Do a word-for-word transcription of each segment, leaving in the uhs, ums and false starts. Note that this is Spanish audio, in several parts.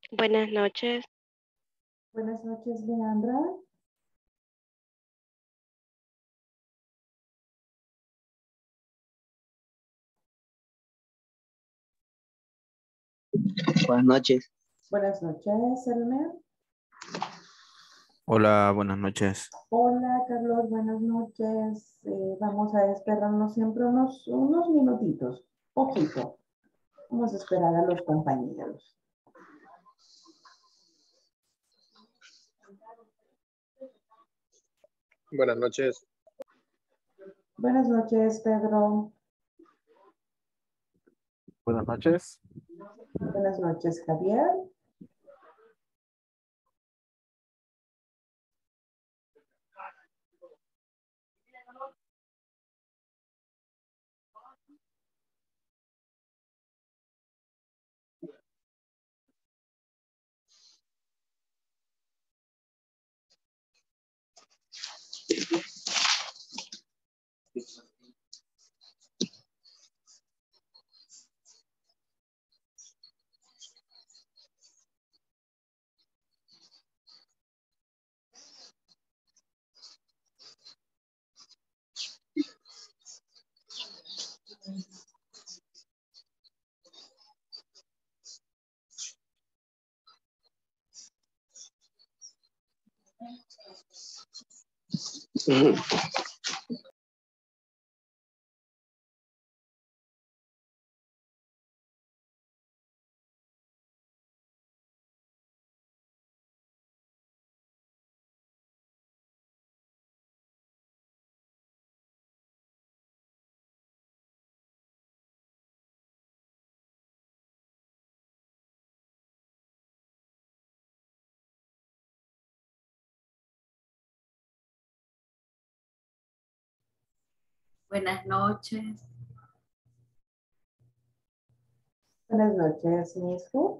Buenas noches. Buenas noches, Leandra. Buenas noches. Buenas noches, Elmer. Hola, buenas noches. Hola, Carlos, buenas noches. Eh, vamos a esperarnos siempre unos, unos minutitos, poquito. Vamos a esperar a los compañeros. Buenas noches. Buenas noches, Pedro. Buenas noches. Buenas noches, Javier. Buenas noches. Buenas noches, Misco.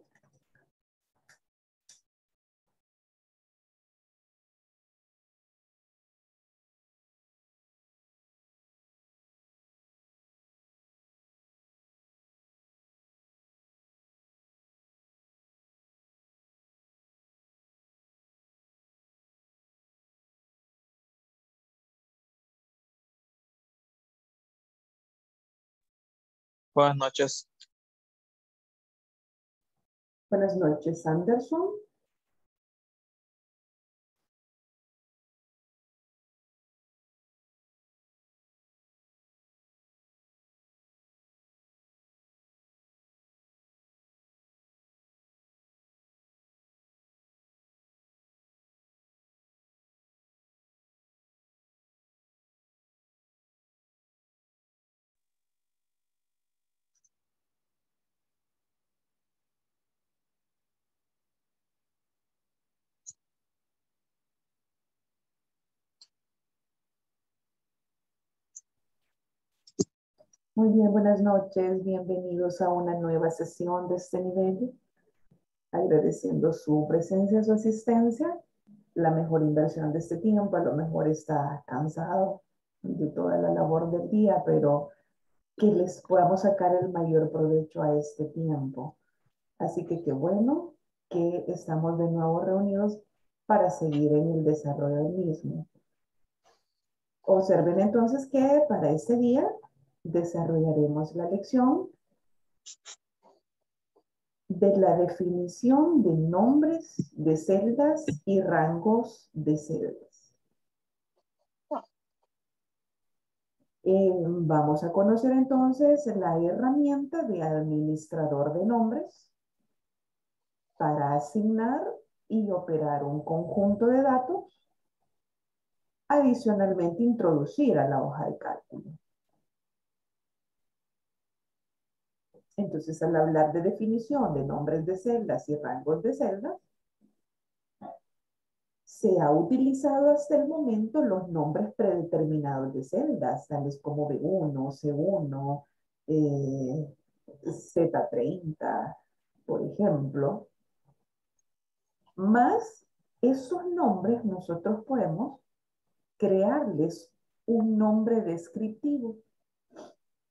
Buenas noches. Buenas noches, Anderson. Muy bien, buenas noches. Bienvenidos a una nueva sesión de este nivel. Agradeciendo su presencia, su asistencia. La mejor inversión de este tiempo. A lo mejor está cansado de toda la labor del día, pero que les podamos sacar el mayor provecho a este tiempo. Así que qué bueno que estamos de nuevo reunidos para seguir en el desarrollo del mismo. Observen entonces que para este día desarrollaremos la lección de la definición de nombres de celdas y rangos de celdas. Eh, vamos a conocer entonces la herramienta de administrador de nombres para asignar y operar un conjunto de datos, adicionalmente introducir a la hoja de cálculo. Entonces, al hablar de definición de nombres de celdas y rangos de celdas, se ha utilizado hasta el momento los nombres predeterminados de celdas, tales como B uno, C uno, eh, Z treinta, por ejemplo. Más esos nombres nosotros podemos crearles un nombre descriptivo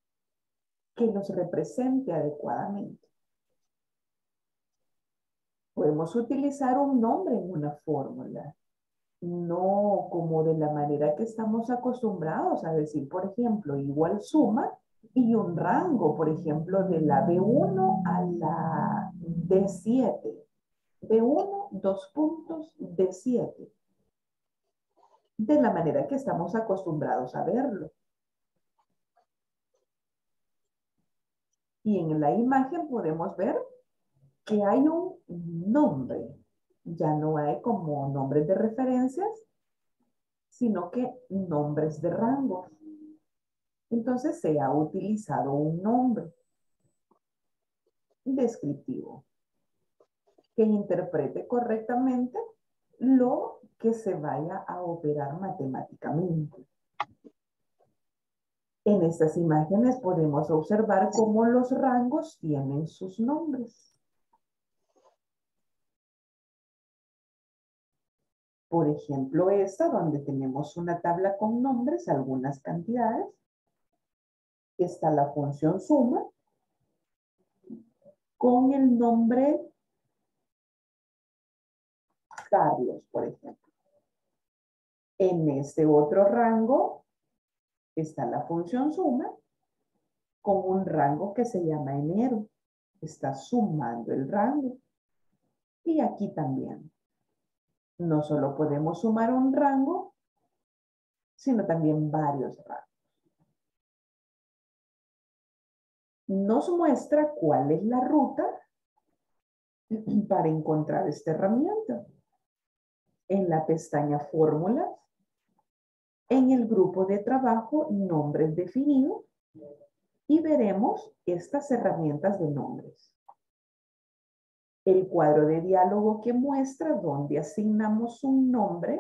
que los represente adecuadamente. Podemos utilizar un nombre en una fórmula, no como de la manera que estamos acostumbrados a decir, por ejemplo, igual suma y un rango, por ejemplo, de la B uno a la D siete. B uno, dos puntos, D siete. De la manera que estamos acostumbrados a verlo. Y en la imagen podemos ver que hay un nombre. Ya no hay como nombres de referencias, sino que nombres de rangos. Entonces se ha utilizado un nombre descriptivo que interprete correctamente lo que se vaya a operar matemáticamente. En estas imágenes podemos observar cómo los rangos tienen sus nombres. Por ejemplo, esta donde tenemos una tabla con nombres, algunas cantidades. Está la función suma con el nombre Carlos, por ejemplo. En este otro rango está la función suma con un rango que se llama enero. Está sumando el rango. Y aquí también. No solo podemos sumar un rango, sino también varios rangos. Nos muestra cuál es la ruta para encontrar esta herramienta. En la pestaña Fórmulas, en el grupo de trabajo Nombres definidos, y veremos estas herramientas de nombres. El cuadro de diálogo que muestra dónde asignamos un nombre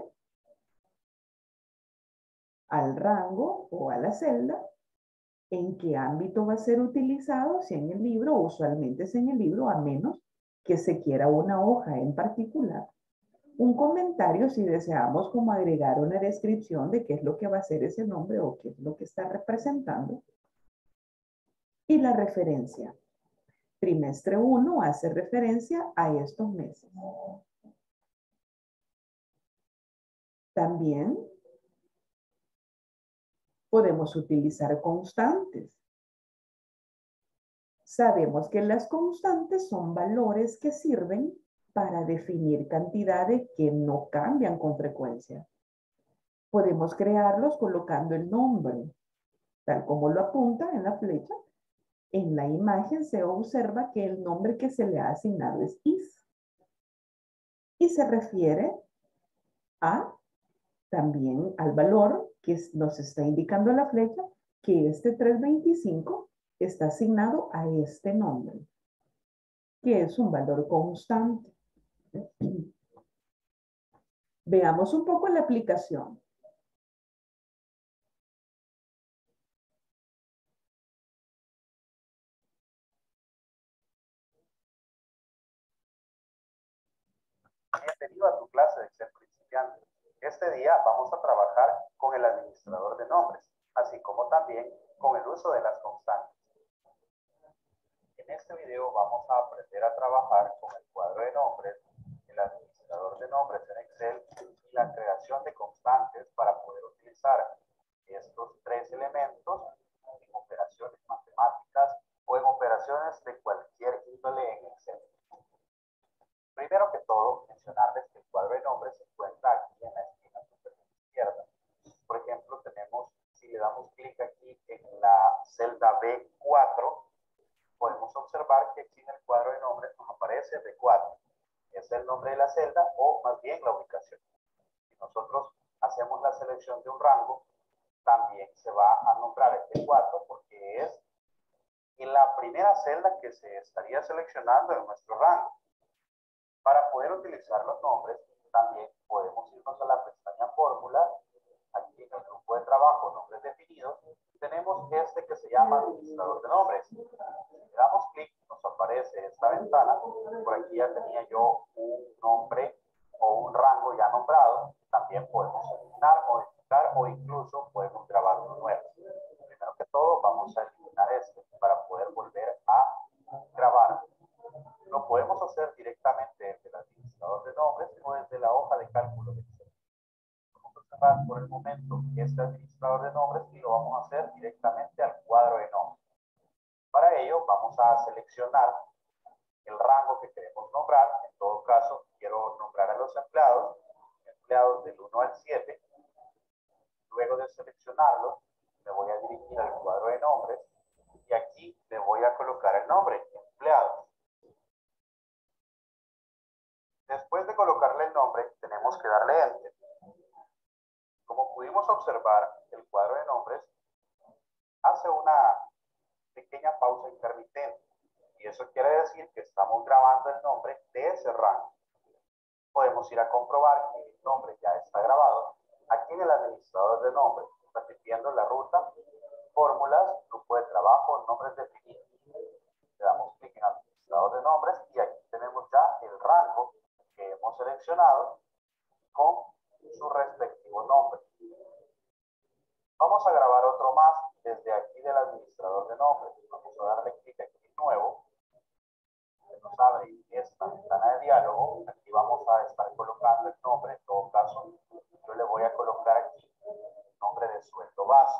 al rango o a la celda, en qué ámbito va a ser utilizado, si en el libro, usualmente es en el libro, a menos que se quiera una hoja en particular. Un comentario si deseamos como agregar una descripción de qué es lo que va a ser ese nombre o qué es lo que está representando. Y la referencia. Trimestre uno hace referencia a estos meses. También podemos utilizar constantes. Sabemos que las constantes son valores que sirven para definir cantidades que no cambian con frecuencia. Podemos crearlos colocando el nombre, tal como lo apunta en la flecha. En la imagen se observa que el nombre que se le ha asignado es is. Y se refiere a, también al valor que nos está indicando la flecha, que este trescientos veinticinco está asignado a este nombre, que es un valor constante. Veamos un poco la aplicación. Bienvenido a tu clase de Excel principiante. Este día vamos a trabajar con el administrador de nombres, así como también con el uso de las constantes. En este video vamos a aprender a trabajar con el cuadro de nombres, el administrador de nombres en Excel y la creación de constantes para poder utilizar estos tres elementos en operaciones matemáticas o en operaciones de cualquier índole en Excel. Primero que todo, mencionarles que el cuadro de nombres se encuentra aquí en la esquina superior izquierda. Por ejemplo, tenemos, si le damos clic aquí en la celda B cuatro, podemos observar que aquí en el cuadro de nombres nos aparece B cuatro. Es el nombre de la celda o más bien la ubicación. Si nosotros hacemos la selección de un rango, también se va a nombrar el B cuatro porque es en la primera celda que se estaría seleccionando en nuestro rango. Para poder utilizar los nombres, también podemos irnos a la pestaña Fórmula. Aquí en el grupo de trabajo, Nombres definidos, tenemos este que se llama Administrador de nombres. Si le damos clic, nos aparece esta ventana. Por aquí ya tenía yo un nombre o un rango ya nombrado. También podemos eliminar, modificar o incluso podemos grabar uno nuevo. Primero que todo, vamos a eliminar este para poder volver a grabar. Lo podemos hacer directamente desde acceder directamente al cuadro de nombres. Para ello vamos a seleccionar el rango que queremos nombrar. En todo caso, quiero nombrar a los empleados, empleados del uno al siete. Luego de seleccionarlos, me voy a dirigir al cuadro de nombres y aquí le voy a colocar el nombre, empleados. Después de colocarle el nombre, tenemos que darle Enter. Como pudimos observar, el cuadro de nombres hace una pequeña pausa intermitente. Y eso quiere decir que estamos grabando el nombre de ese rango. Podemos ir a comprobar que el nombre ya está grabado aquí en el administrador de nombres, repitiendo la ruta, fórmulas, grupo de trabajo, nombres definidos. Le damos clic en administrador de nombres y aquí tenemos ya el rango que hemos seleccionado con su respectivo nombre. Vamos a grabar otro más desde aquí del administrador de nombres. Vamos a darle clic aquí en nuevo. Se nos abre esta ventana de diálogo. Aquí vamos a estar colocando el nombre. En todo caso, yo le voy a colocar aquí el nombre de sueldo base.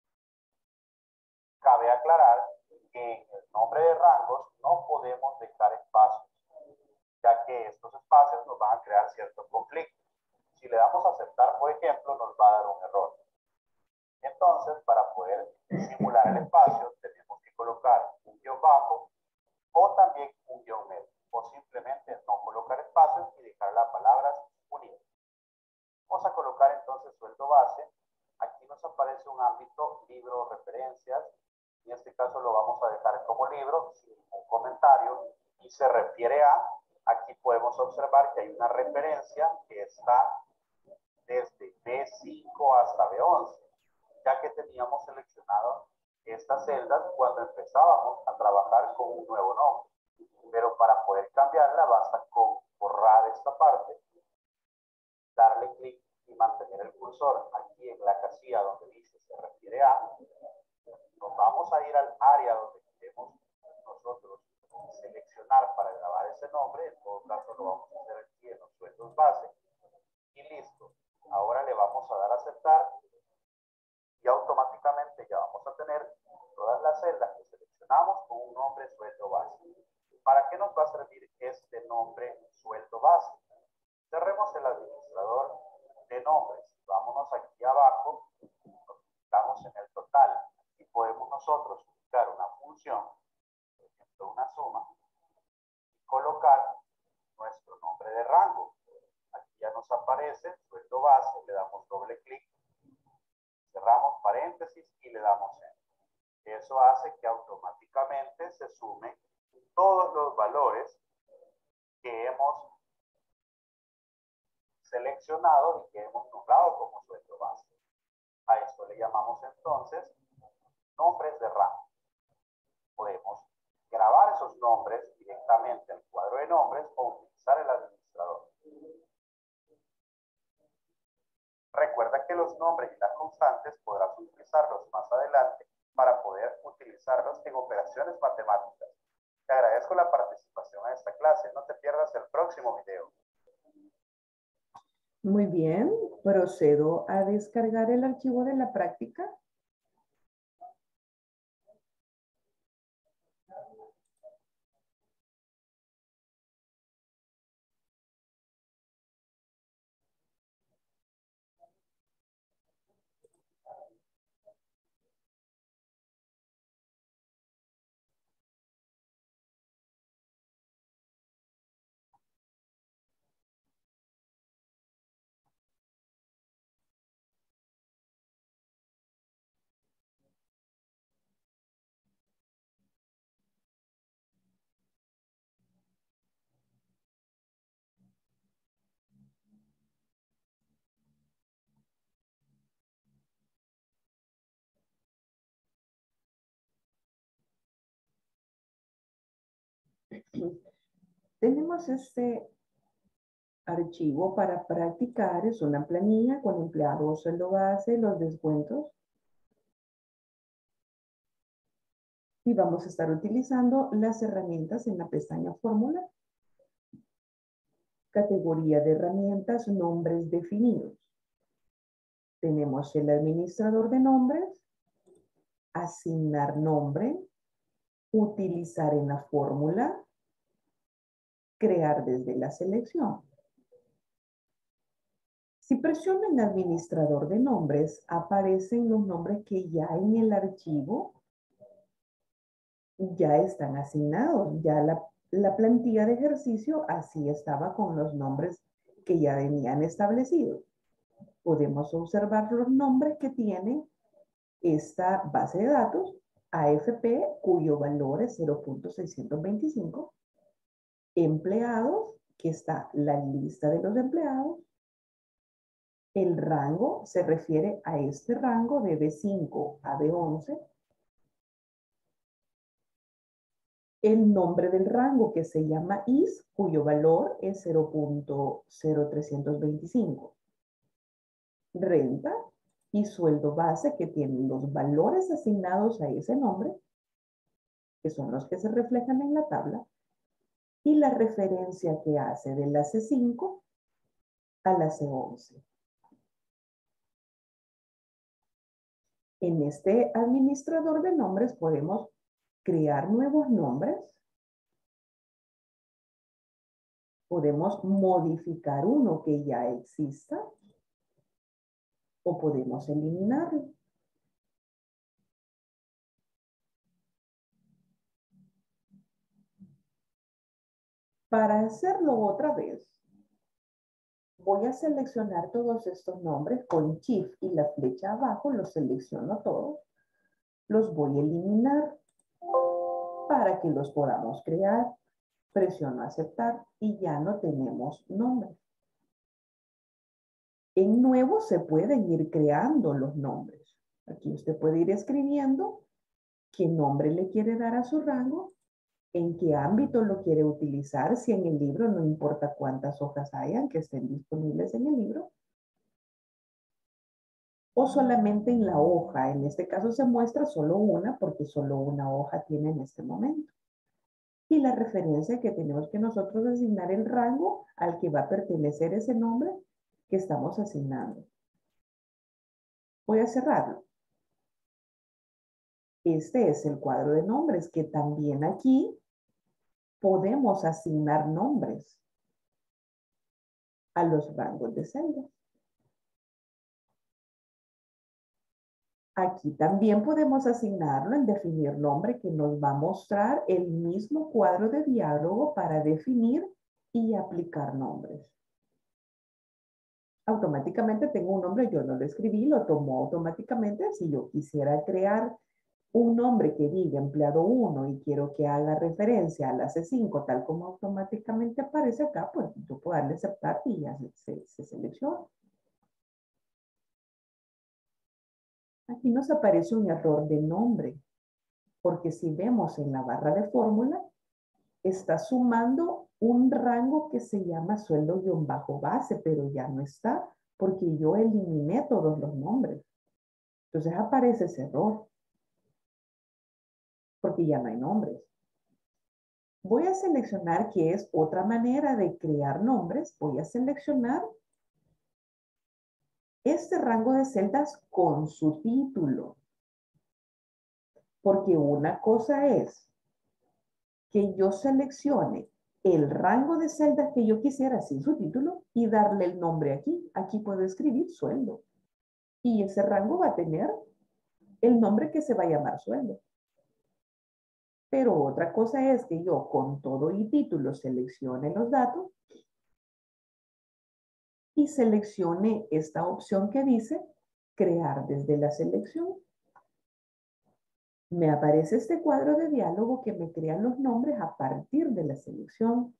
Cabe aclarar que en el nombre de rangos no podemos dejar espacios, ya que estos espacios nos van a crear cierto conflicto. Si le damos a aceptar, por ejemplo, nos va a dar un error. Entonces, para poder simular el espacio, tenemos que colocar un guión bajo o también un guión medio, o simplemente no colocar espacios y dejar las palabras unidas. Vamos a colocar entonces sueldo base. Aquí nos aparece un ámbito, libro, referencias. En este caso lo vamos a dejar como libro, sin ningún comentario, y se refiere a, aquí podemos observar que hay una referencia que está desde B cinco hasta B once, ya que teníamos seleccionado estas celdas cuando empezábamos a trabajar con un nuevo nombre. Pero para poder cambiarla basta con borrar esta parte, darle clic y mantener el cursor aquí en la casilla donde dice se refiere a. Nos vamos a ir al área donde queremos nosotros seleccionar para grabar ese nombre. En todo caso lo vamos a hacer aquí en los sueldos base. Y listo. Ahora le vamos a dar a aceptar y automáticamente ya vamos a tener todas las celdas que seleccionamos con un nombre sueldo base. ¿Para qué nos va a servir este nombre sueldo base? Cerremos el administrador de nombres. Vámonos aquí abajo, nos ubicamos en el total. Aquí podemos nosotros ubicar una función, por ejemplo una suma, y colocar nuestro nombre de rango. Aquí ya nos aparece sueldo base, le damos doble clic, cerramos paréntesis y le damos Enter. Eso hace que automáticamente se sumen todos los valores que hemos seleccionado y que hemos nombrado como sueldo base. A esto le llamamos entonces nombres de rango. Podemos grabar esos nombres directamente al cuadro de nombres o utilizar el administrador. Recuerda que los nombres y las constantes podrás utilizarlos más adelante para poder utilizarlos en operaciones matemáticas. Te agradezco la participación a esta clase. No te pierdas el próximo video. Muy bien, procedo a descargar el archivo de la práctica. Tenemos este archivo para practicar, es una planilla con empleados, sueldo base, los descuentos. Y vamos a estar utilizando las herramientas en la pestaña fórmula. Categoría de herramientas, nombres definidos. Tenemos el administrador de nombres asignar nombre, utilizar en la fórmula, crear desde la selección. Si presiono en administrador de nombres, aparecen los nombres que ya en el archivo ya están asignados. Ya la, la plantilla de ejercicio así estaba con los nombres que ya venían establecidos. Podemos observar los nombres que tiene esta base de datos A F P, cuyo valor es cero punto seiscientos veinticinco. Empleados, que está la lista de los empleados. El rango se refiere a este rango de B cinco a B once. El nombre del rango que se llama I S, cuyo valor es cero punto cero trescientos veinticinco. Renta y sueldo base, que tienen los valores asignados a ese nombre, que son los que se reflejan en la tabla, y la referencia que hace de la C cinco a la C once. En este administrador de nombres podemos crear nuevos nombres. Podemos modificar uno que ya exista o podemos eliminarlo. Para hacerlo otra vez, voy a seleccionar todos estos nombres con Shift y la flecha abajo, los selecciono todos. Los voy a eliminar para que los podamos crear. Presiono aceptar y ya no tenemos nombres. En nuevo se pueden ir creando los nombres. Aquí usted puede ir escribiendo qué nombre le quiere dar a su rango, en qué ámbito lo quiere utilizar, si en el libro, no importa cuántas hojas hayan que estén disponibles en el libro, o solamente en la hoja. En este caso se muestra solo una porque solo una hoja tiene en este momento. Y la referencia que tenemos que nosotros asignar el rango al que va a pertenecer ese nombre que estamos asignando. Voy a cerrarlo. Este es el cuadro de nombres que también aquí podemos asignar nombres a los rangos de celdas. Aquí también podemos asignarlo en definir nombre, que nos va a mostrar el mismo cuadro de diálogo para definir y aplicar nombres. Automáticamente tengo un nombre, yo no lo escribí, lo tomó automáticamente. Si yo quisiera crear un nombre que diga empleado uno y quiero que haga referencia a la C cinco, tal como automáticamente aparece acá, pues yo puedo darle aceptar y ya se, se, se selecciona. Aquí nos aparece un error de nombre, porque si vemos en la barra de fórmula, está sumando un rango que se llama sueldo-base, pero ya no está, porque yo eliminé todos los nombres. Entonces aparece ese error, porque ya no hay nombres. Voy a seleccionar, que es otra manera de crear nombres, voy a seleccionar este rango de celdas con su título. Porque una cosa es que yo seleccione el rango de celdas que yo quisiera sin su título y darle el nombre aquí. Aquí puedo escribir sueldo. Y ese rango va a tener el nombre que se va a llamar sueldo. Pero otra cosa es que yo con todo y título seleccione los datos y seleccione esta opción que dice crear desde la selección. Me aparece este cuadro de diálogo que me crea los nombres a partir de la selección.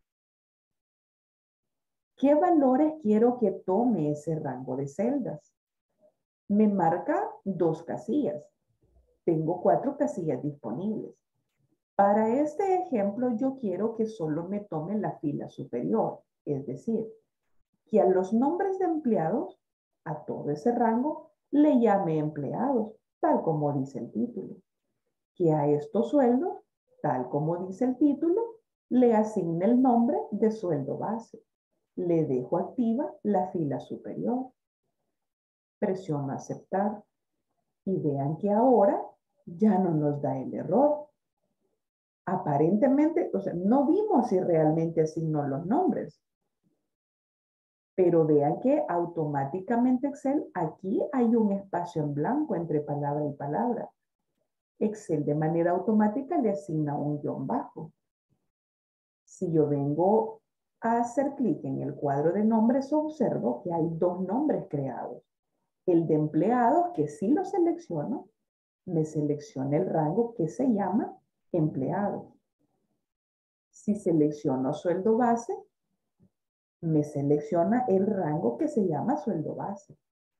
¿Qué valores quiero que tome ese rango de celdas? Me marca dos casillas. Tengo cuatro casillas disponibles. Para este ejemplo, yo quiero que solo me tome la fila superior, es decir, que a los nombres de empleados, a todo ese rango, le llame empleados, tal como dice el título. Que a estos sueldos, tal como dice el título, le asigne el nombre de sueldo base. Le dejo activa la fila superior. Presiono aceptar y vean que ahora ya no nos da el error. Aparentemente, o sea, no vimos si realmente asignó los nombres. Pero vean que automáticamente Excel, aquí hay un espacio en blanco entre palabra y palabra. Excel de manera automática le asigna un guión bajo. Si yo vengo a hacer clic en el cuadro de nombres, observo que hay dos nombres creados. El de empleados, que si lo selecciono, me selecciona el rango que se llama empleado. Si selecciono sueldo base, me selecciona el rango que se llama sueldo base.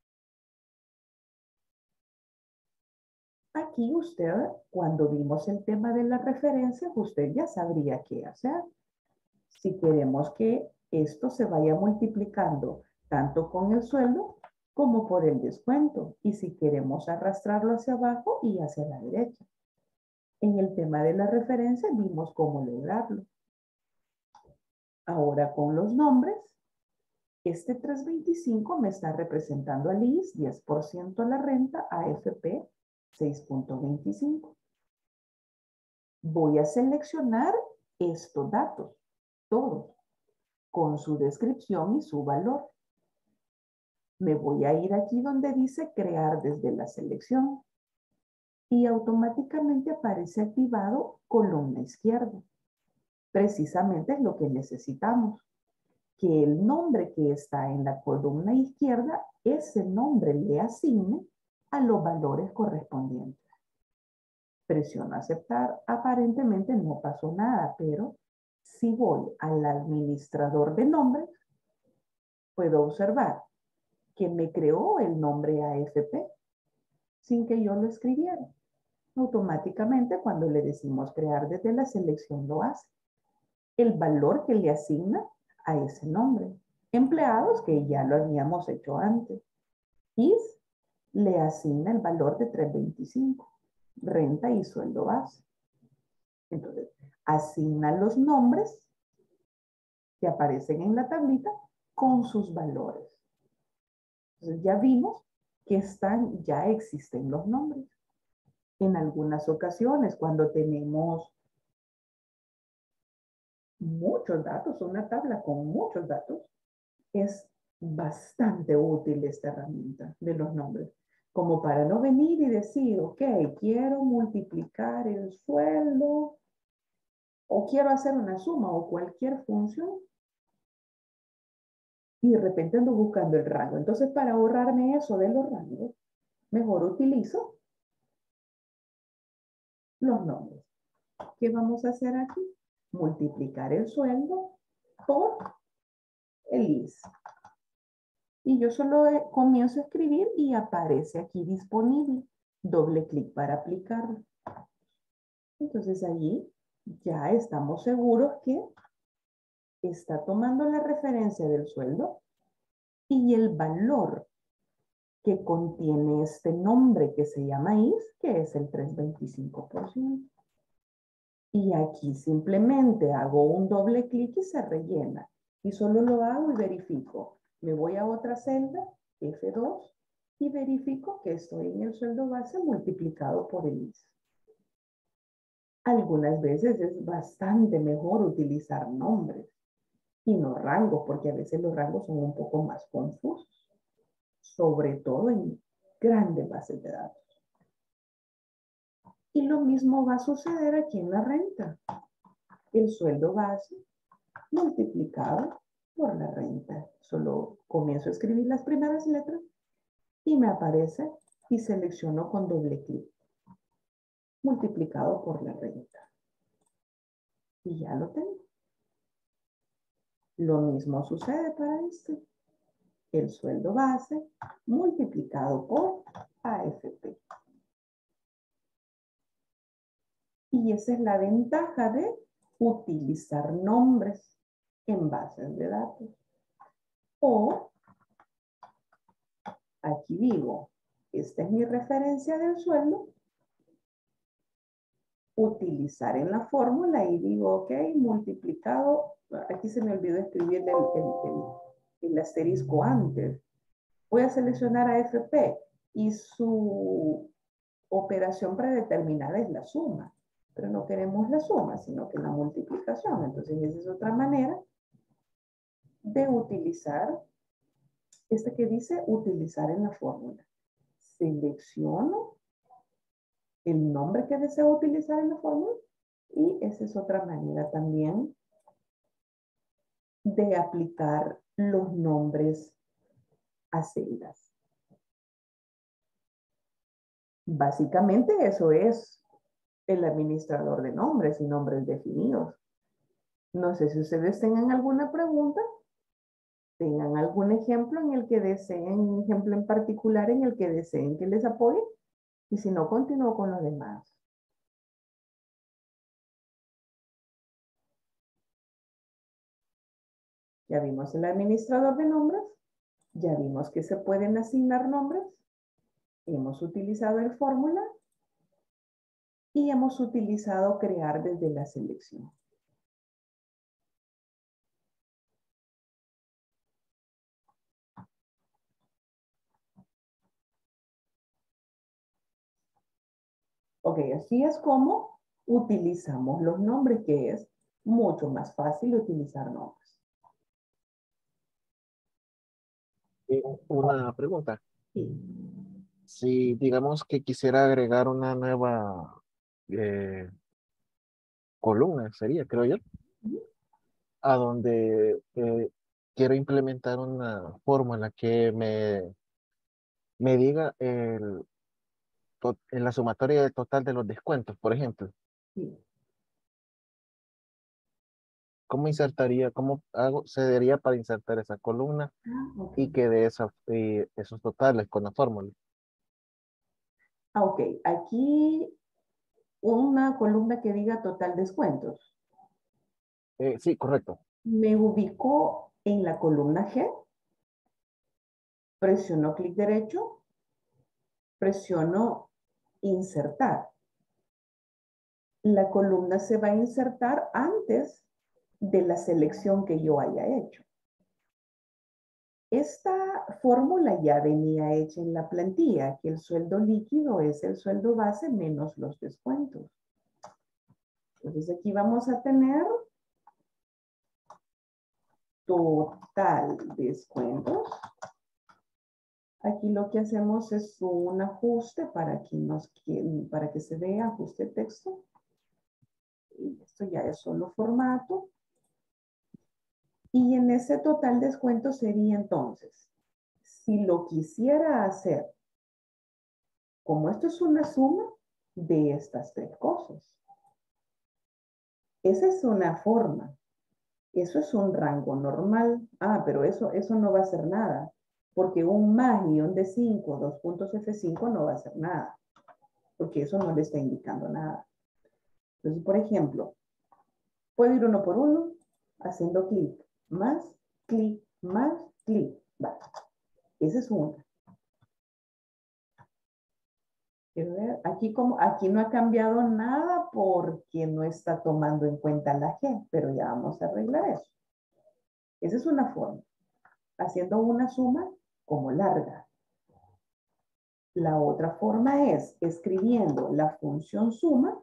Aquí usted, cuando vimos el tema de las referencias, usted ya sabría qué hacer. Si queremos que esto se vaya multiplicando tanto con el sueldo como por el descuento. Y si queremos arrastrarlo hacia abajo y hacia la derecha. En el tema de la referencia vimos cómo lograrlo. Ahora con los nombres, este trescientos veinticinco me está representando al I S, diez por ciento la renta, A F P, seis punto veinticinco. Voy a seleccionar estos datos, todos, con su descripción y su valor. Me voy a ir aquí donde dice crear desde la selección y automáticamente aparece activado columna izquierda. Precisamente es lo que necesitamos, que el nombre que está en la columna izquierda, ese nombre le asigne a los valores correspondientes. Presiono aceptar. Aparentemente no pasó nada, pero si voy al administrador de nombres, puedo observar que me creó el nombre A F P sin que yo lo escribiera. Automáticamente, cuando le decimos crear desde la selección, lo hace. El valor que le asigna a ese nombre. Empleados, que ya lo habíamos hecho antes. I S le asigna el valor de trescientos veinticinco. Renta y sueldo base. Entonces, asigna los nombres que aparecen en la tablita con sus valores. Entonces, ya vimos que están, ya existen los nombres. En algunas ocasiones, cuando tenemos muchos datos, una tabla con muchos datos, es bastante útil esta herramienta de los nombres. Como para no venir y decir, ok, quiero multiplicar el sueldo o quiero hacer una suma o cualquier función y de repente ando buscando el rango. Entonces, para ahorrarme eso de los rangos, mejor utilizo los nombres. ¿Qué vamos a hacer aquí? Multiplicar el sueldo por el I S. Y yo solo comienzo a escribir y aparece aquí disponible. Doble clic para aplicarlo. Entonces allí ya estamos seguros que está tomando la referencia del sueldo y el valor que contiene este nombre que se llama I S, que es el trescientos veinticinco por ciento. Y aquí simplemente hago un doble clic y se rellena. Y solo lo hago y verifico. Me voy a otra celda, F dos, y verifico que estoy en el sueldo base multiplicado por el I S. Algunas veces es bastante mejor utilizar nombres y no rangos, porque a veces los rangos son un poco más confusos, sobre todo en grandes bases de datos. Y lo mismo va a suceder aquí en la renta. El sueldo base multiplicado por la renta. Solo comienzo a escribir las primeras letras y me aparece y selecciono con doble clic. Multiplicado por la renta. Y ya lo tengo. Lo mismo sucede para este. El sueldo base multiplicado por A F P. Y esa es la ventaja de utilizar nombres en bases de datos. O, aquí digo, esta es mi referencia del sueldo. Utilizar en la fórmula y digo, ok, multiplicado, aquí se me olvidó escribir el, el, el, el asterisco antes. Voy a seleccionar a F P y su operación predeterminada es la suma, pero no queremos la suma, sino que la multiplicación. Entonces, esa es otra manera de utilizar, este que dice utilizar en la fórmula. Selecciono el nombre que deseo utilizar en la fórmula y esa es otra manera también de aplicar los nombres a celdas. Básicamente eso es el administrador de nombres y nombres definidos. No sé si ustedes tengan alguna pregunta, tengan algún ejemplo en el que deseen, un ejemplo en particular en el que deseen que les apoye, y si no, continúo con los demás. Ya vimos el administrador de nombres, ya vimos que se pueden asignar nombres, hemos utilizado el fórmula y hemos utilizado crear desde la selección. Ok, así es como utilizamos los nombres, que es mucho más fácil utilizar nombres. Y una pregunta. Sí. Si digamos que quisiera agregar una nueva eh, columna, sería, creo yo, a donde eh, quiero implementar una fórmula que me, me diga el, to- en la sumatoria del total de los descuentos, por ejemplo. Sí. ¿Cómo insertaría, cómo hago, se daría para insertar esa columna Ah, ok. y que de esa, eh, esos totales con la fórmula? Ah, ok, aquí una columna que diga total descuentos. Eh, sí, correcto. Me ubico en la columna G, presiono clic derecho, presiono insertar. La columna se va a insertar antes de la selección que yo haya hecho. Esta fórmula ya venía hecha en la plantilla, que el sueldo líquido es el sueldo base menos los descuentos. Entonces aquí vamos a tener total descuentos. Aquí lo que hacemos es un ajuste para que, nos, para que se vea ajuste texto. Y esto ya es solo formato. Y en ese total descuento sería entonces, si lo quisiera hacer, como esto es una suma de estas tres cosas. Esa es una forma. Eso es un rango normal. Ah, pero eso, eso no va a hacer nada. Porque un más y un de cinco, dos puntos F cinco no va a hacer nada. Porque eso no le está indicando nada. Entonces, por ejemplo, puedo ir uno por uno haciendo clic, más, clic, más, clic. Vale. Esa es una. Quiero ver, aquí, como, aquí no ha cambiado nada porque no está tomando en cuenta la G, pero ya vamos a arreglar eso. Esa es una forma. Haciendo una suma como larga. La otra forma es escribiendo la función suma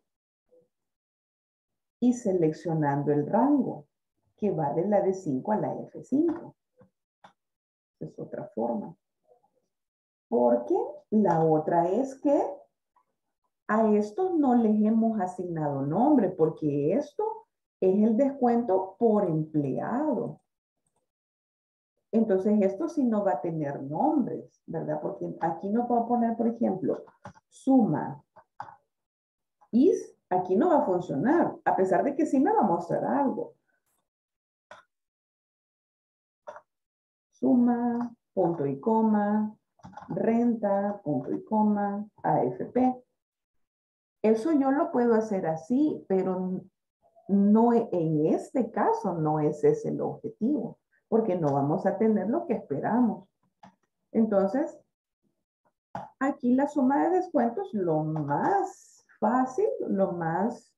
y seleccionando el rango, que va de la de cinco a la F cinco. Esa es otra forma. Porque la otra es que a estos no les hemos asignado nombre, porque esto es el descuento por empleado. Entonces, esto sí no va a tener nombres, ¿verdad? Porque aquí no puedo poner, por ejemplo, suma is, aquí no va a funcionar, a pesar de que sí me va a mostrar algo. Suma, punto y coma, renta, punto y coma, A F P. Eso yo lo puedo hacer así, pero no, en este caso no es ese el objetivo, porque no vamos a tener lo que esperamos. Entonces, aquí la suma de descuentos, lo más fácil, lo más,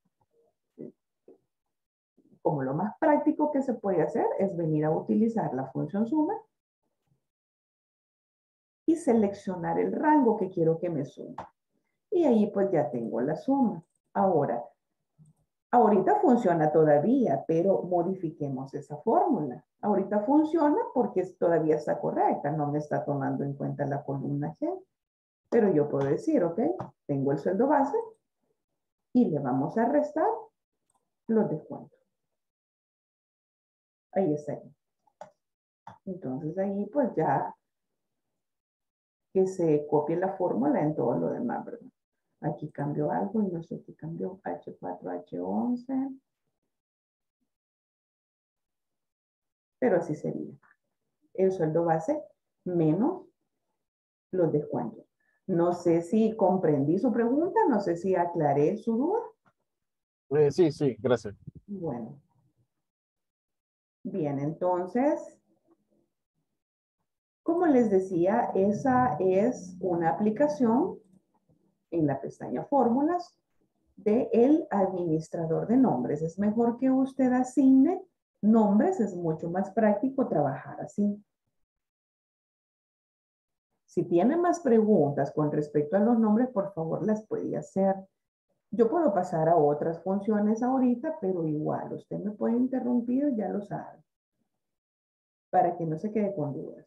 como lo más práctico que se puede hacer es venir a utilizar la función suma y seleccionar el rango que quiero que me sume. Y ahí pues ya tengo la suma. Ahora, ahorita funciona todavía, pero modifiquemos esa fórmula. Ahorita funciona porque todavía está correcta, no me está tomando en cuenta la columna G. Pero yo puedo decir, ok, tengo el sueldo base y le vamos a restar los descuentos. Ahí está. Entonces ahí pues ya que se copie la fórmula en todo lo demás, ¿verdad? Aquí cambió algo y no sé qué cambió. H cuatro, H once. Pero así sería. El sueldo base menos los descuentos. No sé si comprendí su pregunta, no sé si aclaré su duda. Eh, sí, sí, gracias. Bueno. Bien, entonces, como les decía, esa es una aplicación en la pestaña Fórmulas del administrador de nombres. Es mejor que usted asigne nombres, es mucho más práctico trabajar así. Si tiene más preguntas con respecto a los nombres, por favor las puede hacer. Yo puedo pasar a otras funciones ahorita, pero igual, usted me puede interrumpir, ya lo sabe, para que no se quede con dudas.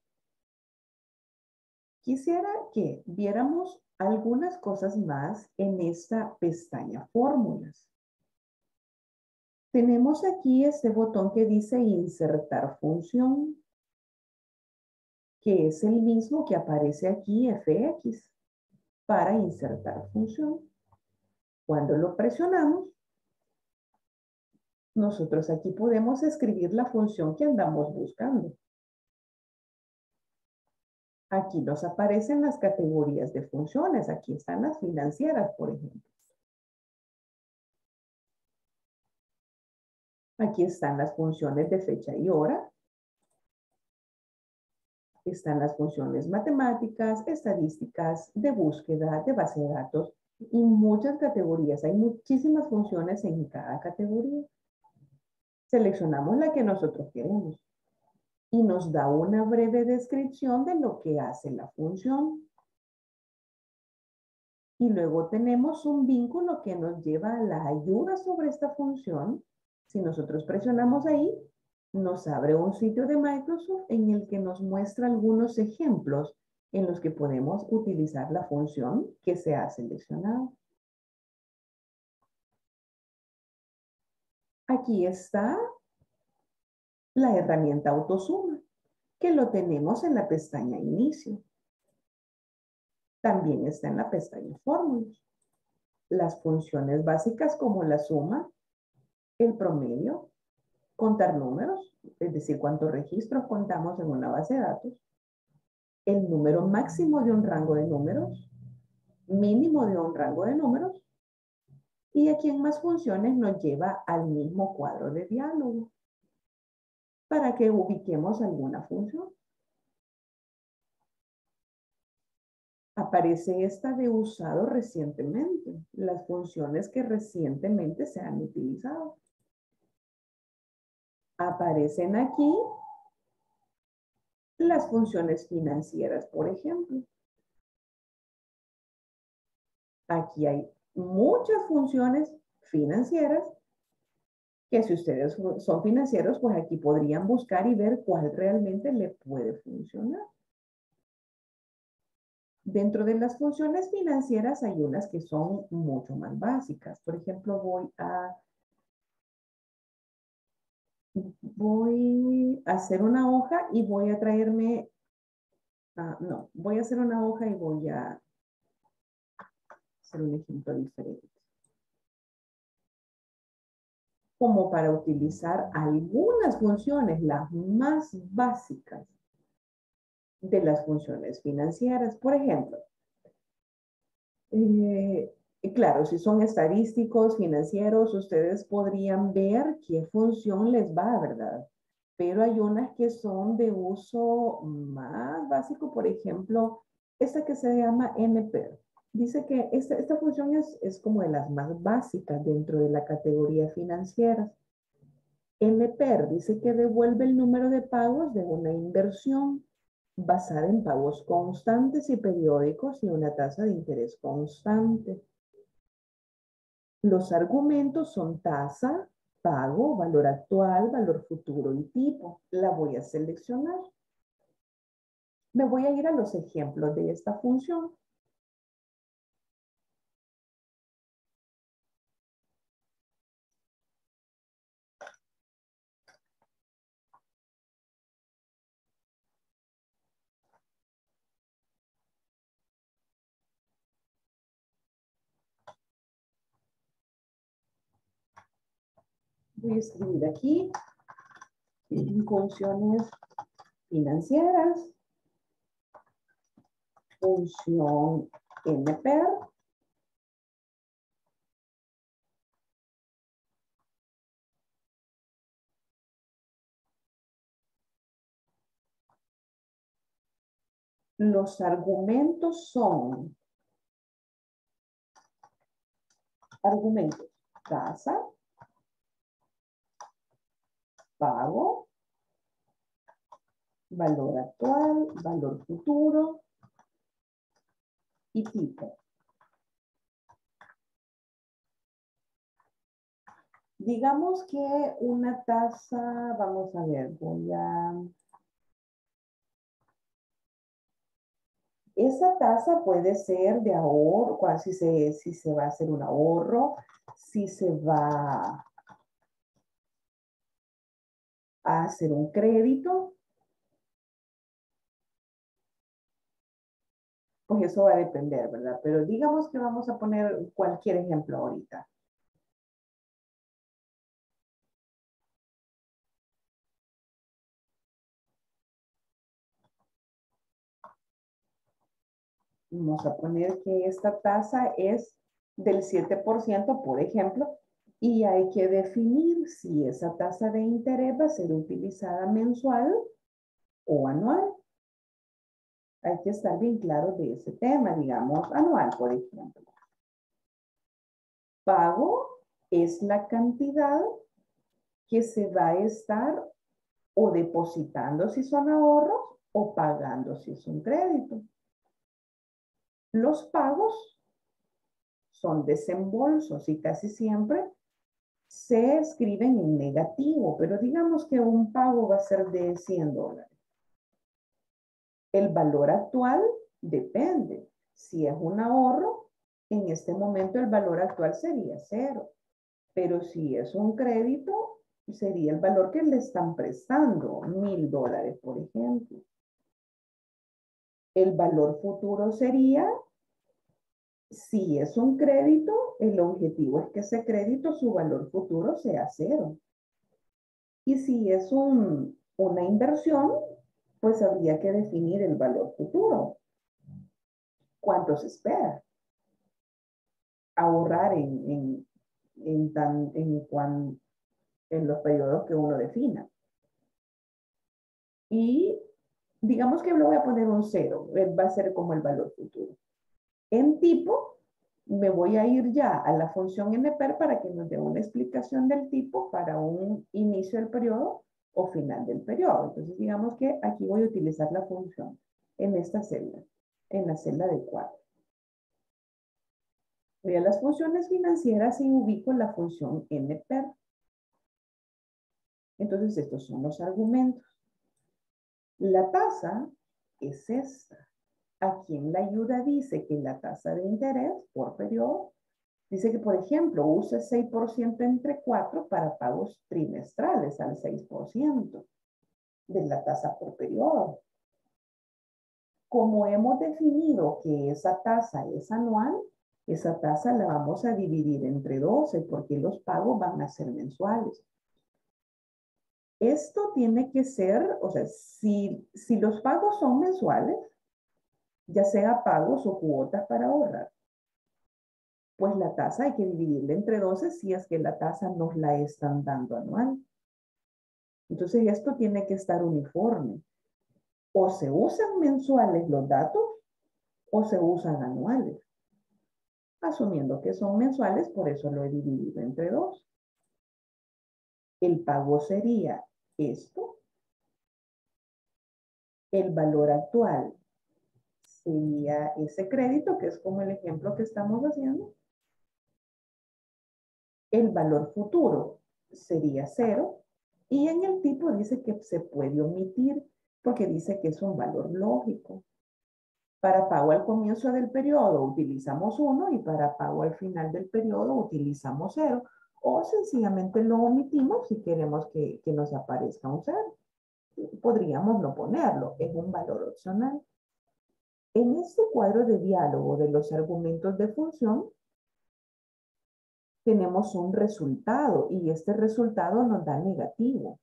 Quisiera que viéramos algunas cosas más en esta pestaña Fórmulas. Tenemos aquí este botón que dice Insertar función, que es el mismo que aparece aquí, F X, para insertar función. Cuando lo presionamos, nosotros aquí podemos escribir la función que andamos buscando. Aquí nos aparecen las categorías de funciones. Aquí están las financieras, por ejemplo. Aquí están las funciones de fecha y hora. Están las funciones matemáticas, estadísticas, de búsqueda, de base de datos y muchas categorías. Hay muchísimas funciones en cada categoría. Seleccionamos la que nosotros queremos y nos da una breve descripción de lo que hace la función. Y luego tenemos un vínculo que nos lleva a la ayuda sobre esta función. Si nosotros presionamos ahí, nos abre un sitio de Microsoft en el que nos muestra algunos ejemplos en los que podemos utilizar la función que se ha seleccionado. Aquí está la herramienta autosuma, que lo tenemos en la pestaña Inicio. También está en la pestaña Fórmulas. Las funciones básicas como la suma, el promedio, contar números, es decir, cuántos registros contamos en una base de datos, el número máximo de un rango de números, mínimo de un rango de números, y aquí en más funciones nos lleva al mismo cuadro de diálogo para que ubiquemos alguna función. Aparece esta de usado recientemente, las funciones que recientemente se han utilizado. Aparecen aquí las funciones financieras, por ejemplo. Aquí hay muchas funciones financieras que si ustedes son financieros, pues aquí podrían buscar y ver cuál realmente le puede funcionar. Dentro de las funciones financieras hay unas que son mucho más básicas. Por ejemplo, voy a voy a hacer una hoja y voy a traerme, uh, no, voy a hacer una hoja y voy a hacer un ejemplo diferente. Como para utilizar algunas funciones, las más básicas de las funciones financieras. Por ejemplo, eh, claro, si son estadísticos, financieros, ustedes podrían ver qué función les va, ¿verdad? Pero hay unas que son de uso más básico, por ejemplo, esta que se llama N P E R. Dice que esta, esta función es, es como de las más básicas dentro de la categoría financiera. N P E R dice que devuelve el número de pagos de una inversión basada en pagos constantes y periódicos y una tasa de interés constante. Los argumentos son tasa, pago, valor actual, valor futuro y tipo. La voy a seleccionar. Me voy a ir a los ejemplos de esta función. Voy a escribir aquí funciones financieras, función N P E R, los argumentos son argumentos tasa, pago, valor actual, valor futuro y tipo. Digamos que una tasa, vamos a ver, voy a... Esa tasa puede ser de ahorro, si se, si se va a hacer un ahorro, si se va a hacer un crédito. Pues eso va a depender, ¿verdad? Pero digamos que vamos a poner cualquier ejemplo ahorita. Vamos a poner que esta tasa es del siete por ciento, por ejemplo, y hay que definir si esa tasa de interés va a ser utilizada mensual o anual. Hay que estar bien claro de ese tema, digamos, anual, por ejemplo. Pago es la cantidad que se va a estar o depositando si son ahorros o pagando si es un crédito. Los pagos son desembolsos y casi siempre se escriben en negativo, pero digamos que un pago va a ser de cien dólares. El valor actual depende. Si es un ahorro, en este momento el valor actual sería cero. Pero si es un crédito, sería el valor que le están prestando, mil dólares, por ejemplo. El valor futuro sería, si es un crédito, el objetivo es que ese crédito, su valor futuro sea cero. Y si es un, una inversión, pues habría que definir el valor futuro. ¿Cuánto se espera? Ahorrar en, en, en, tan, en, cuan, en los periodos que uno defina. Y digamos que le voy a poner un cero, va a ser como el valor futuro. En tipo, me voy a ir ya a la función N P E R para que nos dé una explicación del tipo para un inicio del periodo o final del periodo. Entonces, digamos que aquí voy a utilizar la función en esta celda, en la celda de cuatro. Voy a las funciones financieras y ubico la función N P E R. Entonces, estos son los argumentos. La tasa es esta. Aquí en la ayuda dice que la tasa de interés por periodo, dice que, por ejemplo, use seis por ciento entre cuatro para pagos trimestrales al seis por ciento de la tasa por periodo. Como hemos definido que esa tasa es anual, esa tasa la vamos a dividir entre doce porque los pagos van a ser mensuales. Esto tiene que ser, o sea, si, si los pagos son mensuales, ya sea pagos o cuotas para ahorrar, pues la tasa hay que dividirla entre doce si es que la tasa nos la están dando anual. Entonces esto tiene que estar uniforme. O se usan mensuales los datos o se usan anuales. Asumiendo que son mensuales, por eso lo he dividido entre dos. El pago sería esto. El valor actual sería ese crédito, que es como el ejemplo que estamos haciendo. El valor futuro sería cero. Y en el tipo dice que se puede omitir porque dice que es un valor lógico. Para pago al comienzo del periodo utilizamos uno y para pago al final del periodo utilizamos cero. O sencillamente lo omitimos si queremos que, que nos aparezca un cero. Podríamos no ponerlo, es un valor opcional. En este cuadro de diálogo de los argumentos de función, tenemos un resultado y este resultado nos da negativo.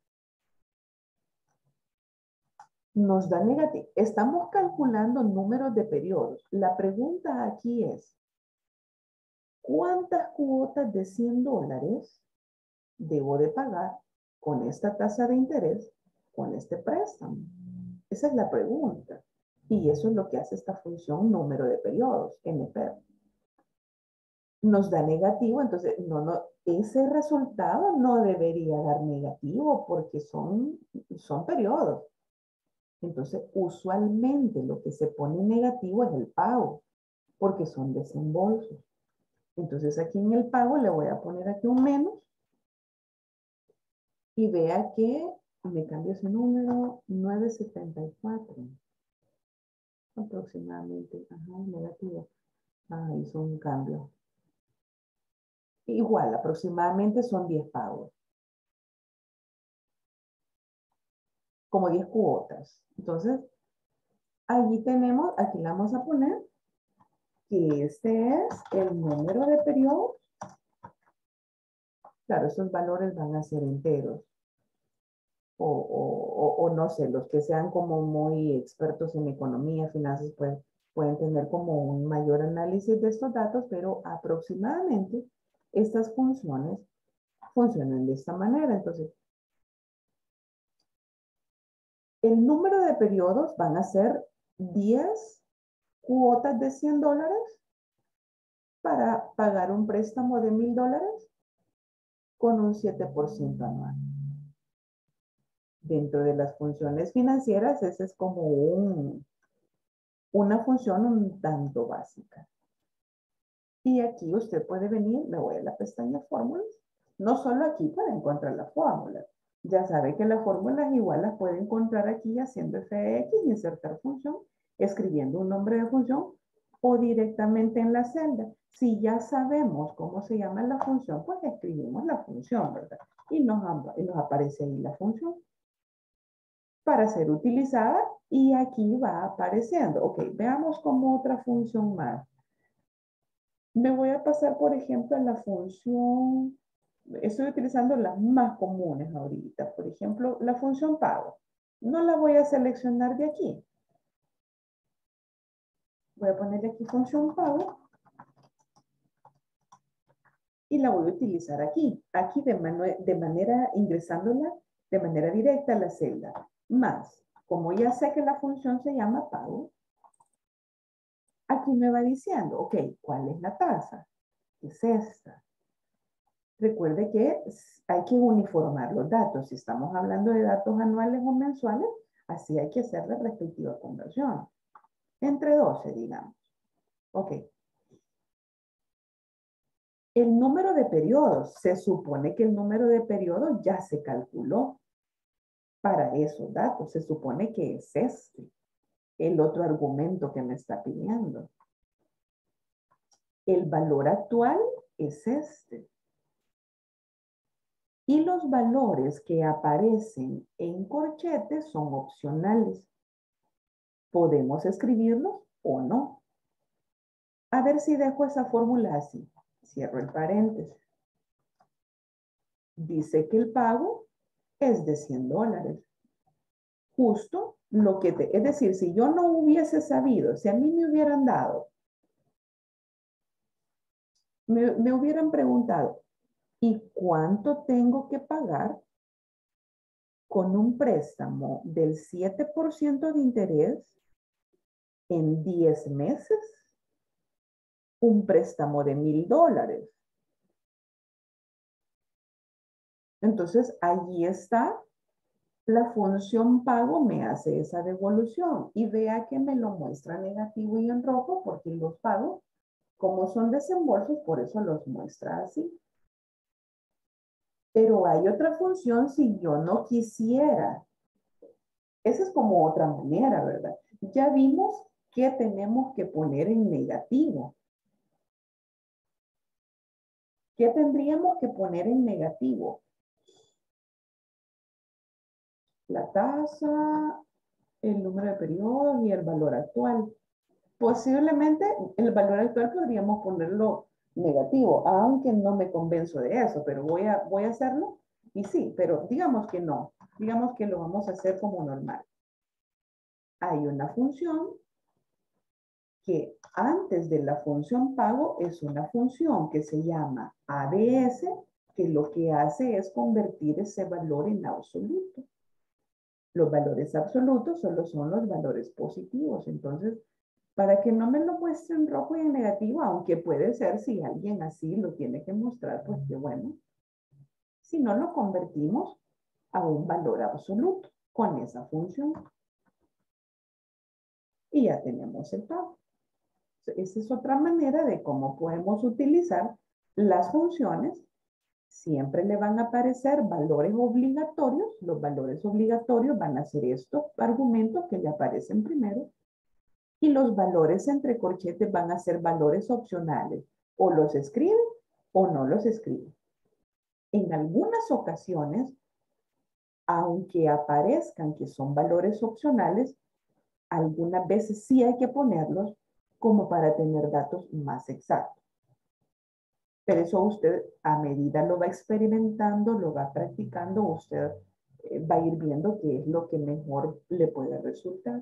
Nos da negativo. Estamos calculando números de periodos. La pregunta aquí es, ¿cuántas cuotas de cien dólares debo de pagar con esta tasa de interés, con este préstamo? Esa es la pregunta. Y eso es lo que hace esta función número de periodos, N P R. Nos da negativo, entonces no, no, ese resultado no debería dar negativo porque son, son periodos. Entonces, usualmente lo que se pone negativo es el pago, porque son desembolsos. Entonces, aquí en el pago le voy a poner aquí un menos y vea que me cambio ese número, nueve setenta y cuatro. Aproximadamente, ajá, negativo. Ah, hizo un cambio. Igual, aproximadamente son diez pagos. Como diez cuotas. Entonces, allí tenemos, aquí le vamos a poner que este es el número de periodos. Claro, esos valores van a ser enteros. O, o, o, o no sé, los que sean como muy expertos en economía, finanzas, pues, pueden tener como un mayor análisis de estos datos, pero aproximadamente estas funciones funcionan de esta manera. Entonces, el número de periodos van a ser diez cuotas de cien dólares para pagar un préstamo de mil dólares con un siete por ciento anual. Dentro de las funciones financieras, esa es como un, una función un tanto básica. Y aquí usted puede venir, le voy a la pestaña fórmulas. No solo aquí para encontrar la fórmula. Ya sabe que las fórmulas igual las puede encontrar aquí haciendo F X y insertar función, escribiendo un nombre de función o directamente en la celda. Si ya sabemos cómo se llama la función, pues escribimos la función, ¿verdad? Y nos, y nos aparece ahí la función para ser utilizada y aquí va apareciendo. Ok, veamos como otra función más. Me voy a pasar, por ejemplo, a la función, estoy utilizando las más comunes ahorita. Por ejemplo, la función pago. No la voy a seleccionar de aquí. Voy a ponerle aquí función pago y la voy a utilizar aquí. Aquí de, de manera, ingresándola de manera directa a la celda. Más, como ya sé que la función se llama pago, aquí me va diciendo, ok, ¿cuál es la tasa? Es esta. Recuerde que hay que uniformar los datos. Si estamos hablando de datos anuales o mensuales, así hay que hacer la respectiva conversión. Entre doce, digamos. Ok. El número de periodos, se supone que el número de periodos ya se calculó para esos datos. Se supone que es este, el otro argumento que me está pidiendo. El valor actual es este. Y los valores que aparecen en corchetes son opcionales. Podemos escribirlos o no. A ver si dejo esa fórmula así. Cierro el paréntesis. Dice que el pago es de cien dólares. Justo lo que te... Es decir, si yo no hubiese sabido, si a mí me hubieran dado, me, me hubieran preguntado, ¿y cuánto tengo que pagar con un préstamo del siete por ciento de interés en diez meses? Un préstamo de mil dólares. Entonces, allí está La función pago me hace esa devolución y vea que me lo muestra negativo y en rojo porque los pagos, como son desembolsos, por eso los muestra así. Pero hay otra función si yo no quisiera. Esa es como otra manera, ¿verdad? Ya vimos que tenemos que poner en negativo. ¿Qué tendríamos que poner en negativo? La tasa, el número de periodos y el valor actual. Posiblemente el valor actual podríamos ponerlo negativo, aunque no me convenzo de eso, pero voy a, voy a hacerlo. Y sí, pero digamos que no. Digamos que lo vamos a hacer como normal. Hay una función que antes de la función pago es una función que se llama A B S, que lo que hace es convertir ese valor en absoluto. Los valores absolutos solo son los valores positivos. Entonces, para que no me lo muestre en rojo y en negativo, aunque puede ser si alguien así lo tiene que mostrar, pues qué bueno. Si no, lo convertimos a un valor absoluto con esa función. Y ya tenemos el pago. Esa es otra manera de cómo podemos utilizar las funciones. Siempre le van a aparecer valores obligatorios. Los valores obligatorios van a ser estos argumentos que le aparecen primero. Y los valores entre corchetes van a ser valores opcionales. O los escribe o no los escribe. En algunas ocasiones, aunque aparezcan que son valores opcionales, algunas veces sí hay que ponerlos como para tener datos más exactos. Pero eso usted a medida lo va experimentando, lo va practicando, usted va a ir viendo qué es lo que mejor le puede resultar.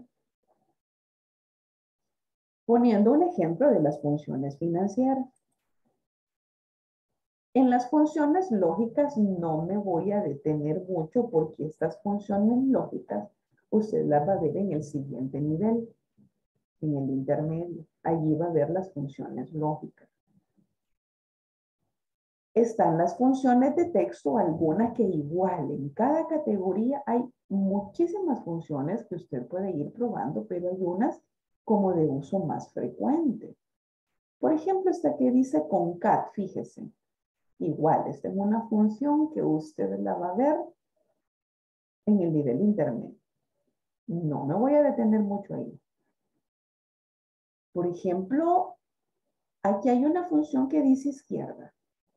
Poniendo un ejemplo de las funciones financieras. En las funciones lógicas no me voy a detener mucho porque estas funciones lógicas usted las va a ver en el siguiente nivel, en el intermedio. Allí va a ver las funciones lógicas. Están las funciones de texto, algunas que igual en cada categoría hay muchísimas funciones que usted puede ir probando, pero hay unas como de uso más frecuente. Por ejemplo, esta que dice concat, fíjese. Igual, esta es una función que usted la va a ver en el nivel intermedio. No me voy a detener mucho ahí. Por ejemplo, aquí hay una función que dice izquierda.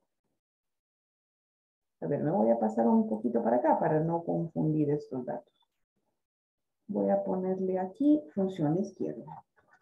A ver, me voy a pasar un poquito para acá para no confundir estos datos. Voy a ponerle aquí función izquierda.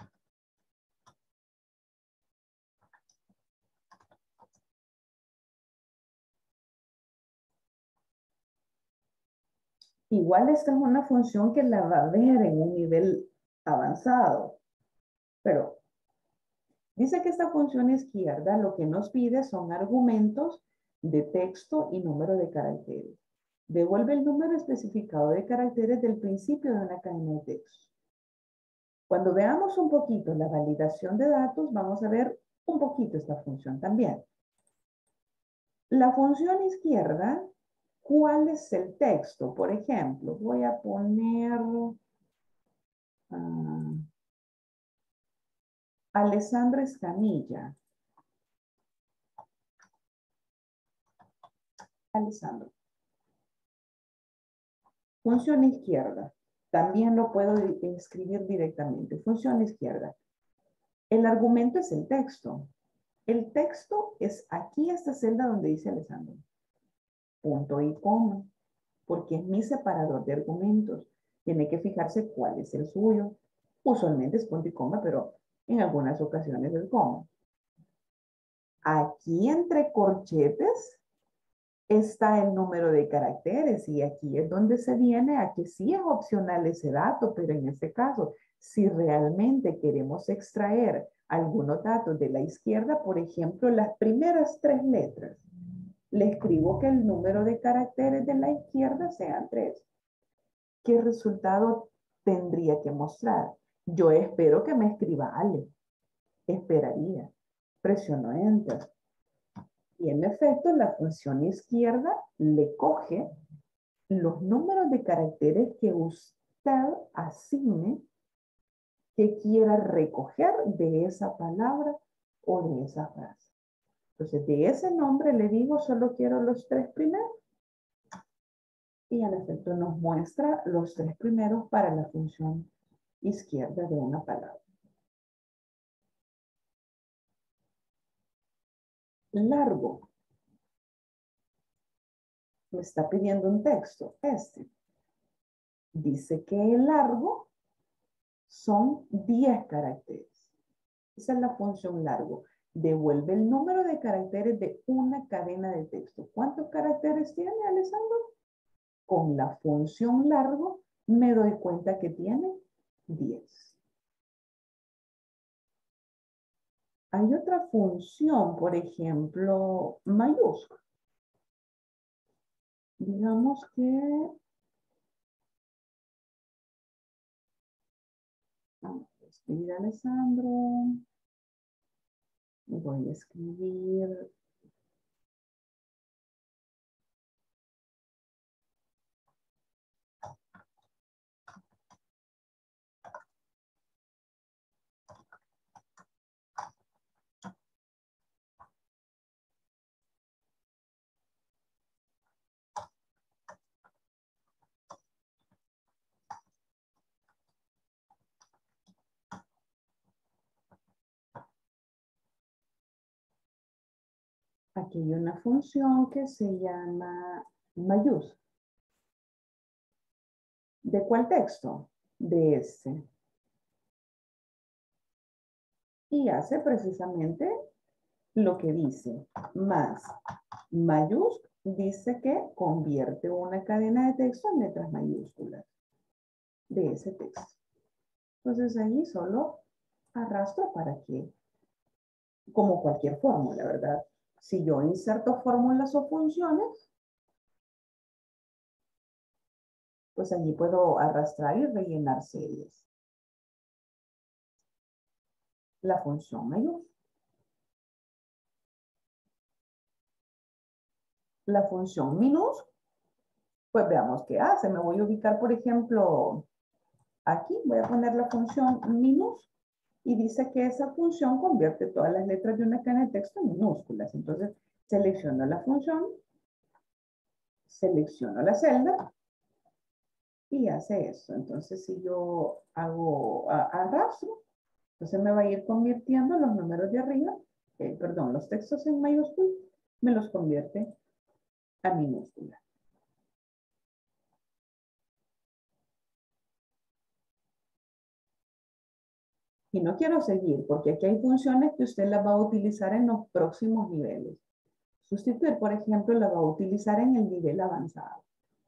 Igual esta es una función que la va a ver en un nivel avanzado. Pero dice que esta función izquierda lo que nos pide son argumentos de texto y número de caracteres. Devuelve el número especificado de caracteres del principio de una cadena de texto. Cuando veamos un poquito la validación de datos, vamos a ver un poquito esta función también. La función izquierda, ¿cuál es el texto? Por ejemplo, voy a poner uh, Alessandro Escamilla. Alessandro. Función izquierda. También lo puedo escribir directamente. Función izquierda. El argumento es el texto. El texto es aquí esta celda donde dice Alessandro. Punto y coma. Porque es mi separador de argumentos. Tiene que fijarse cuál es el suyo. Usualmente es punto y coma, pero en algunas ocasiones es coma. Aquí entre corchetes está el número de caracteres y aquí es donde se viene a que sí es opcional ese dato, pero en este caso, si realmente queremos extraer algunos datos de la izquierda, por ejemplo, las primeras tres letras, le escribo que el número de caracteres de la izquierda sean tres. ¿Qué resultado tendría que mostrar? Yo espero que me escriba Ale. Esperaría. Presiono Enter. Y en efecto, la función izquierda le coge los números de caracteres que usted asigne que quiera recoger de esa palabra o de esa frase. Entonces, de ese nombre le digo, solo quiero los tres primeros. Y en efecto nos muestra los tres primeros para la función izquierda de una palabra. Largo. Me está pidiendo un texto, este. Dice que el largo son diez caracteres. Esa es la función largo. Devuelve el número de caracteres de una cadena de texto. ¿Cuántos caracteres tiene, Alessandro? Con la función largo me doy cuenta que tiene diez. Hay otra función, por ejemplo, mayúscula. Digamos que vamos a escribir, Alessandro. Voy a escribir aquí hay una función que se llama mayúscula. ¿De cuál texto? De este. Y hace precisamente lo que dice. Más mayúscula dice que convierte una cadena de texto en letras mayúsculas de ese texto. Entonces allí solo arrastro para que, como cualquier fórmula, ¿verdad? Si yo inserto fórmulas o funciones, pues allí puedo arrastrar y rellenar series. La función mayúscula. La función minúscula, pues veamos qué hace. Me voy a ubicar, por ejemplo, aquí voy a poner la función minúscula y dice que esa función convierte todas las letras de una cadena de texto en minúsculas. Entonces, selecciono la función, selecciono la celda y hace eso. Entonces, si yo hago a, arrastro, entonces me va a ir convirtiendo los números de arriba, eh, perdón, los textos en mayúsculas, me los convierte a minúsculas. Y no quiero seguir, porque aquí hay funciones que usted las va a utilizar en los próximos niveles. Sustituir, por ejemplo, la va a utilizar en el nivel avanzado.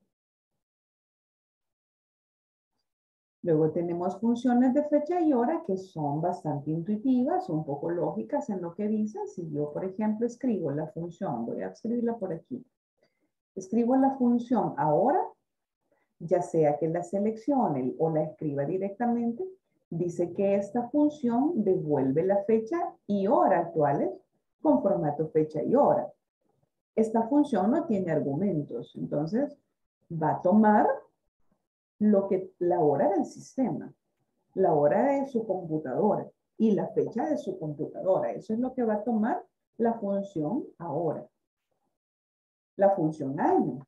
Luego tenemos funciones de fecha y hora que son bastante intuitivas, un poco lógicas en lo que dicen. Si yo, por ejemplo, escribo la función, voy a escribirla por aquí. Escribo la función ahora, ya sea que la seleccione o la escriba directamente, dice que esta función devuelve la fecha y hora actuales con formato fecha y hora. Esta función no tiene argumentos, entonces va a tomar lo que, la hora del sistema, la hora de su computadora y la fecha de su computadora. Eso es lo que va a tomar la función ahora. La función año.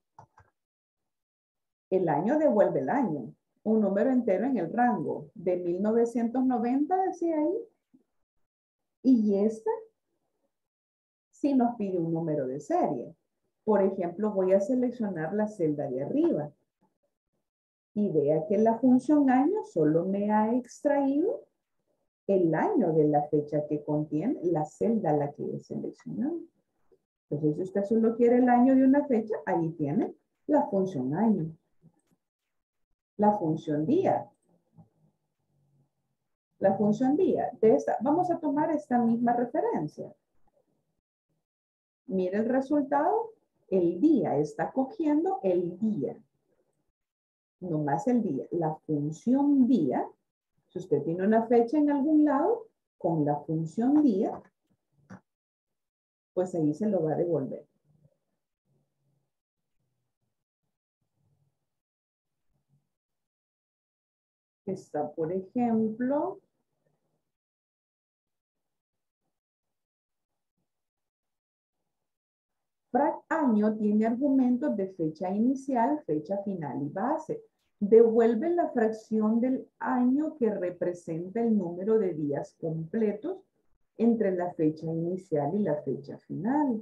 El año devuelve el año. Un número entero en el rango de mil novecientos noventa, decía ahí. Y esta sí nos pide un número de serie. Por ejemplo, voy a seleccionar la celda de arriba. Y vea que la función año solo me ha extraído el año de la fecha que contiene la celda a la que he seleccionado. Entonces, si usted solo quiere el año de una fecha, ahí tiene la función año. La función día. La función día. De esta, vamos a tomar esta misma referencia. Mire el resultado. El día está cogiendo el día. No más el día. La función día, si usted tiene una fecha en algún lado, con la función día, pues ahí se lo va a devolver. Está, por ejemplo, frac año tiene argumentos de fecha inicial, fecha final y base. Devuelve la fracción del año que representa el número de días completos entre la fecha inicial y la fecha final.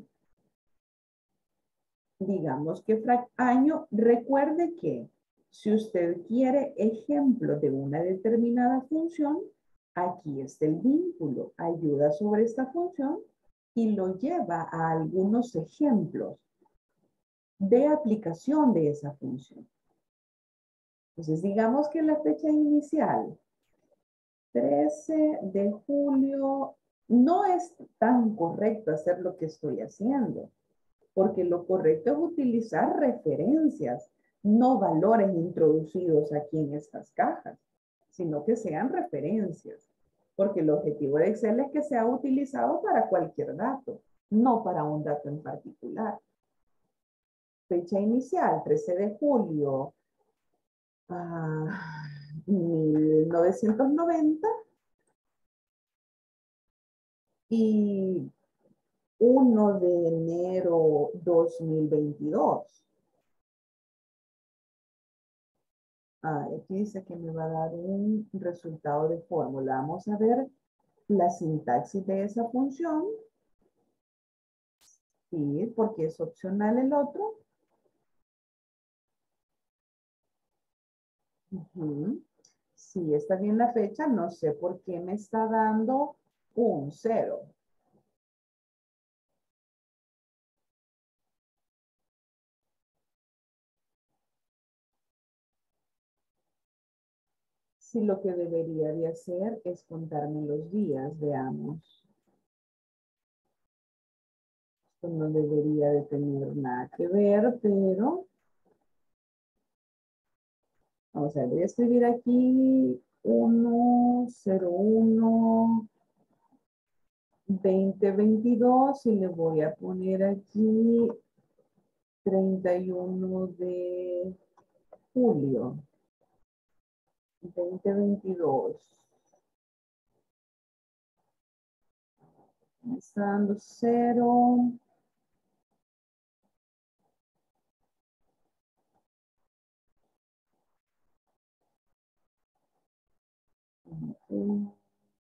Digamos que frac año, recuerde que si usted quiere ejemplo de una determinada función, aquí está el vínculo, ayuda sobre esta función y lo lleva a algunos ejemplos de aplicación de esa función. Entonces, digamos que la fecha inicial, trece de julio, no es tan correcto hacer lo que estoy haciendo, porque lo correcto es utilizar referencias, no valores introducidos aquí en estas cajas, sino que sean referencias, porque el objetivo de Excel es que sea utilizado para cualquier dato, no para un dato en particular. Fecha inicial, trece de julio, ah, mil novecientos noventa, y uno de enero dos mil veintidós. Ah, aquí dice que me va a dar un resultado de fórmula. Vamos a ver la sintaxis de esa función. Sí, porque es opcional el otro. Uh-huh. Sí, está bien la fecha. No sé por qué me está dando un cero. Si lo que debería de hacer es contarme los días, veamos. Esto no debería de tener nada que ver, pero vamos a ver, voy a escribir aquí uno, cero, uno, veinte veintidós y le voy a poner aquí treinta y uno de julio veinte veintidós. Me está dando cero. uno.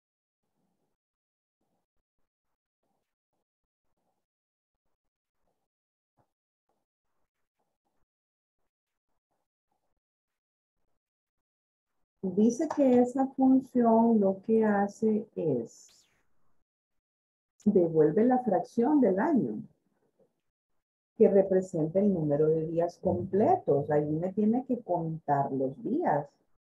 Dice que esa función lo que hace es devuelve la fracción del año que representa el número de días completos. Allí me tiene que contar los días.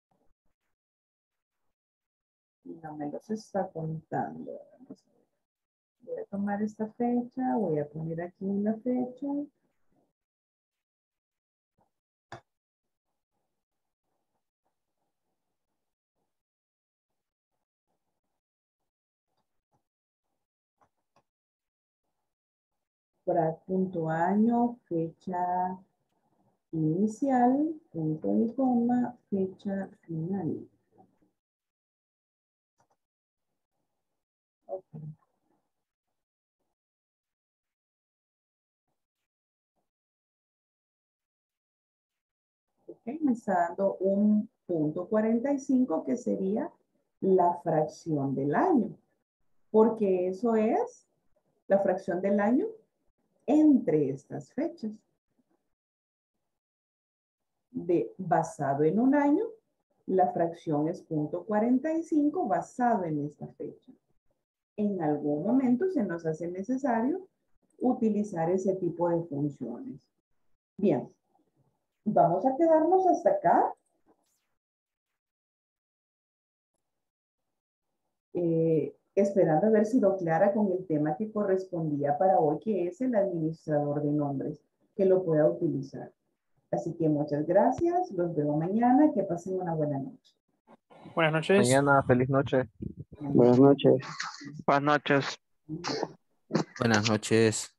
Y no me los está contando. Vamos a ver. Voy a tomar esta fecha, voy a poner aquí una fecha. Para punto año, fecha inicial, punto y coma, fecha final. Okay. Ok, me está dando un punto cuarenta y cinco que sería la fracción del año, porque eso es la fracción del año entre estas fechas. De basado en un año, la fracción es punto cuarenta y cinco basado en esta fecha. En algún momento se nos hace necesario utilizar ese tipo de funciones. Bien, vamos a quedarnos hasta acá. Eh, esperando haber sido clara con el tema que correspondía para hoy, que es el administrador de nombres, que lo pueda utilizar. Así que muchas gracias, los veo mañana, que pasen una buena noche. Buenas noches. Mañana, feliz noche. Buenas noches. Buenas noches. Buenas noches.